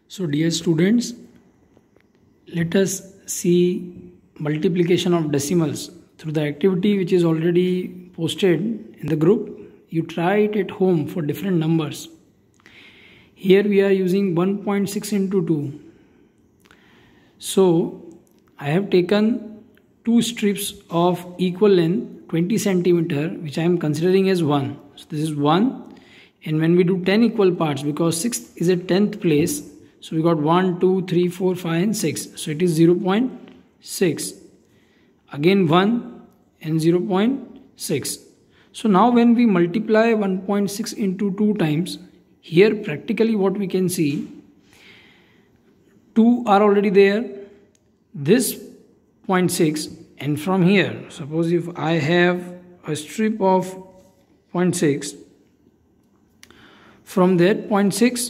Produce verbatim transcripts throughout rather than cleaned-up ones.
So dear students, let us see multiplication of decimals through the activity which is already posted in the group. You try it at home for different numbers. Here we are using one point six into two. So I have taken two strips of equal length twenty centimeter, which I am considering as one. So this is one, and when we do ten equal parts, because six is at tenth place, so we got one, two, three, four, five and six. So it is zero point six. Again one and zero point six. So now when we multiply one point six into two times, here practically what we can see, two are already there, this zero point six, and from here, suppose if I have a strip of zero point six, from that zero point six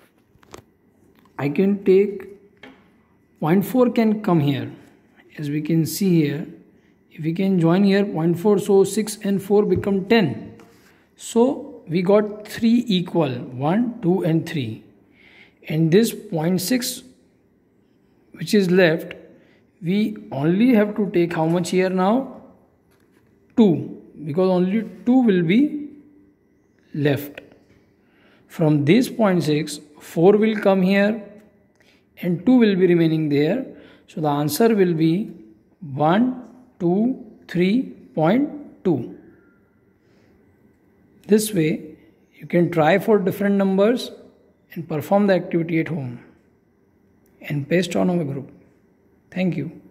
I can take zero point four can come here, as we can see here. If we can join here zero point four, so six and four become ten. So we got three equal, one, two and three. And this zero point six which is left, we only have to take how much here now? two, because only two will be left. From this zero point six, four will come here and two will be remaining there. So the answer will be one, two, three point two. This way you can try for different numbers and perform the activity at home and paste on our group. Thank you.